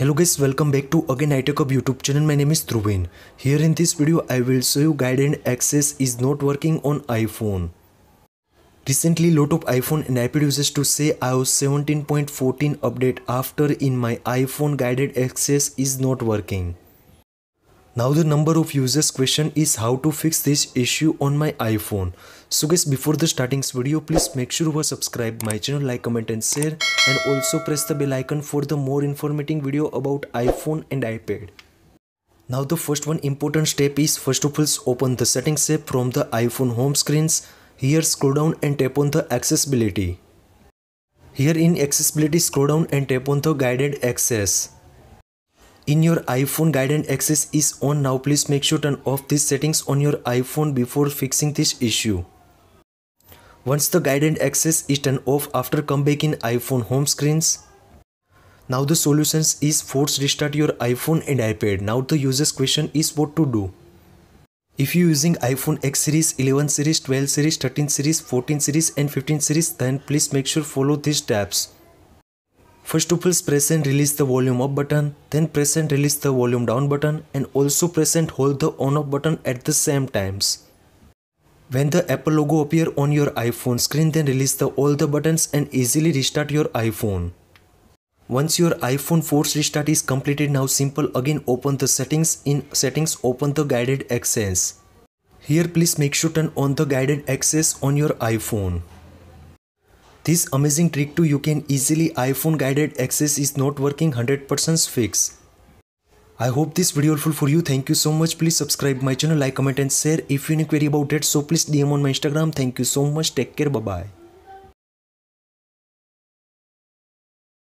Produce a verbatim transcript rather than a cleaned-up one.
Hello guys, welcome back to again iTechHub YouTube channel. My name is Dhruvin. Here in this video I will show you guided access is not working on iPhone. Recently lot of iPhone and iPad users to say i O S seventeen point fourteen update after in my iPhone guided access is not working. Now the number of users question is how to fix this issue on my iPhone. So guys, before the starting this video, please make sure you subscribe my channel, like, comment and share, and also press the bell icon for the more informative video about iPhone and iPad. Now the first one important step is first of all open the settings app from the iPhone home screens. Here scroll down and tap on the accessibility. Here in accessibility scroll down and tap on the guided access. In your iPhone guided access is on now. Please make sure turn off these settings on your iPhone before fixing this issue. Once the guided access is turned off, after come back in iPhone home screens. Now the solutions is force restart your iPhone and iPad. Now the user's question is what to do. If you using iPhone X series, eleven series, twelve series, thirteen series, fourteen series and fifteen series, then please make sure follow these steps. First of all, press and release the volume up button, then press and release the volume down button, and also press and hold the on off button at the same times. When the Apple logo appear on your iPhone screen, then release the all the buttons and easily restart your iPhone. Once your iPhone force restart is completed, now simple again open the settings. In settings open the guided access. Here please make sure turn on the guided access on your iPhone. This amazing trick too, you can easily iPhone guided access is not working one hundred percent fix. I hope this video helpful for you. Thank you so much. Please subscribe my channel, like, comment and share. If you have any query about it, so please D M on my Instagram. Thank you so much. Take care. Bye bye.